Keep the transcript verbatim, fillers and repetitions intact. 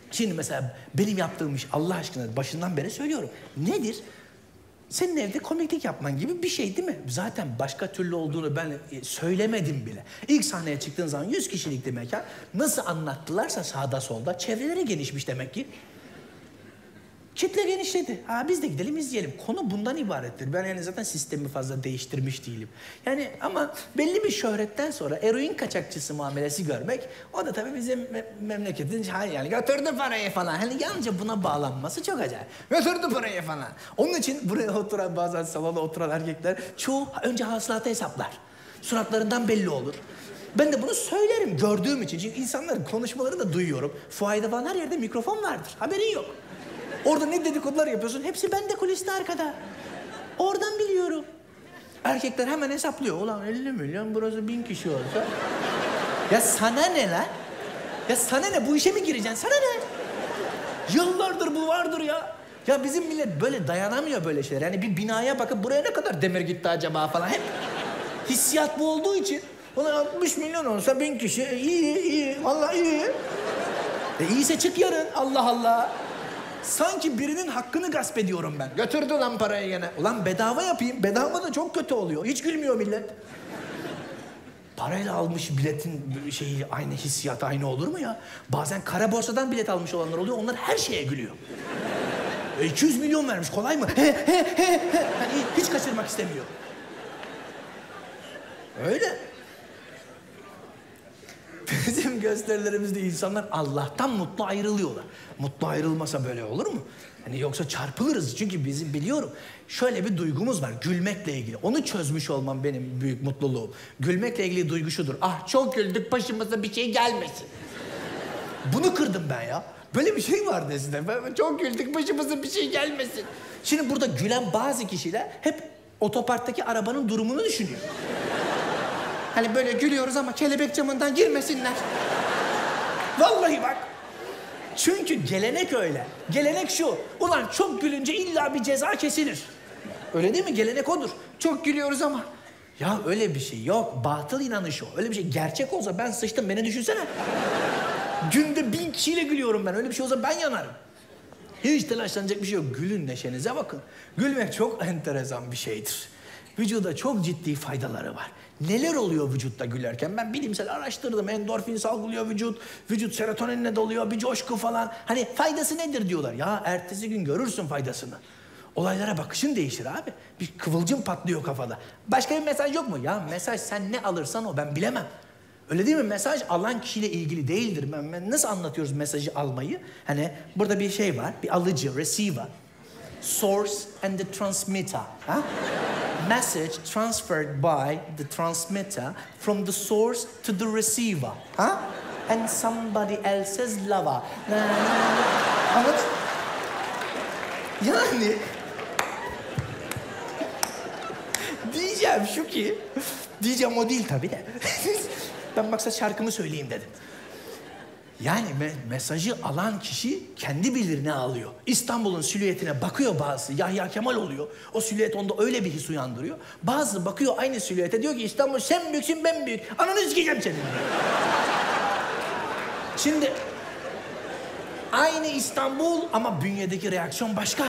Şimdi mesela benim yaptığım iş Allah aşkına başından beri söylüyorum. Nedir? Senin evde komiklik yapman gibi bir şey değil mi? Zaten başka türlü olduğunu ben söylemedim bile. İlk sahneye çıktığın zaman yüz kişilikti mekan. Nasıl anlattılarsa sağda solda çevreleri genişmiş demek ki. Kitle genişledi. Ha biz de gidelim izleyelim. Konu bundan ibarettir. Ben yani zaten sistemi fazla değiştirmiş değilim. Yani ama belli bir şöhretten sonra eroin kaçakçısı muamelesi görmek o da tabii bizim me memleketin yani götürdü parayı falan. Hani yalnızca buna bağlanması çok acayip. Götürdü parayı falan. Onun için buraya oturan bazen salona oturan erkekler çoğu önce hasılatı hesaplar. Suratlarından belli olur. Ben de bunu söylerim gördüğüm için. Çünkü insanların konuşmalarını da duyuyorum. Fuayda falan her yerde mikrofon vardır. Haberin yok. Orada ne dedikodular yapıyorsun? Hepsi bende kuliste arkada. Oradan biliyorum. Erkekler hemen hesaplıyor. Ulan elli milyon burası bin kişi olsa. Ya sana ne lan? Ya sana ne? Bu işe mi gireceksin? Sana ne? Yıllardır bu vardır ya. Ya bizim millet böyle dayanamıyor böyle şeyler. Yani bir binaya bakıp buraya ne kadar demir gitti acaba falan. Hep hissiyat bu olduğu için. Ulan altmış milyon olsa bin kişi. E, iyi iyi. Vallahi iyi. E iyiyse çık yarın. Allah Allah. Sanki birinin hakkını gasp ediyorum ben. Götürdü lan parayı gene. Ulan bedava yapayım. Bedava da çok kötü oluyor. Hiç gülmüyor millet. Parayla almış biletin şeyi aynı hissiyat aynı olur mu ya? Bazen kara borsadan bilet almış olanlar oluyor. Onlar her şeye gülüyor. E, iki yüz milyon vermiş. Kolay mı? He he he he. Yani hiç kaçırmak istemiyor. Öyle. Bizim gösterilerimizde insanlar Allah'tan mutlu ayrılıyorlar. Mutlu ayrılmasa böyle olur mu? Hani yoksa çarpılırız. Çünkü bizim biliyorum şöyle bir duygumuz var gülmekle ilgili. Onu çözmüş olmam benim büyük mutluluğum. Gülmekle ilgili duygu şudur. Ah çok güldük başımıza bir şey gelmesin. Bunu kırdım ben ya. Böyle bir şey vardı eskiden. Ben çok güldük başımıza bir şey gelmesin. Şimdi burada gülen bazı kişiler hep otoparktaki arabanın durumunu düşünüyor. Hani böyle gülüyoruz ama kelebek camından girmesinler. Vallahi bak. Çünkü gelenek öyle. Gelenek şu. Ulan çok gülünce illa bir ceza kesilir. Öyle değil mi? Gelenek odur. Çok gülüyoruz ama. Ya öyle bir şey yok. Batıl inanış o. Öyle bir şey gerçek olsa ben sıçtım. Beni düşünsene. Günde bin kişiyle gülüyorum ben. Öyle bir şey olsa ben yanarım. Hiç telaşlanacak bir şey yok. Gülün neşenize bakın. Gülmek çok enteresan bir şeydir. Vücuda çok ciddi faydaları var. Neler oluyor vücutta gülerken? Ben bilimsel araştırdım. Endorfin salgılıyor vücut. Vücut serotoninle doluyor. Bir coşku falan. Hani faydası nedir diyorlar. Ya ertesi gün görürsün faydasını. Olaylara bakışın değişir abi. Bir kıvılcım patlıyor kafada. Başka bir mesaj yok mu? Ya mesaj sen ne alırsan o ben bilemem. Öyle değil mi? Mesaj alan kişiyle ilgili değildir. Ben, ben nasıl anlatıyoruz mesajı almayı? Hani burada bir şey var. Bir alıcı, receiver. Source and the transmitter. Ha? Message transferred by the transmitter from the source to the receiver. Ha? And somebody else's lover. Anladın? Yani... diyeceğim şu ki... Diyeceğim o değil tabii de. Ben maksat şarkımı söyleyeyim dedim. Yani me mesajı alan kişi kendi bilir ne alıyor. İstanbul'un silüetine bakıyor bazısı, Yahya Kemal oluyor. O silüet onda öyle bir his uyandırıyor. Bazı bakıyor aynı silüete diyor ki İstanbul sen büyüksün ben büyük. Ananı sikeceğim senin. Şimdi aynı İstanbul ama bünyedeki reaksiyon başka.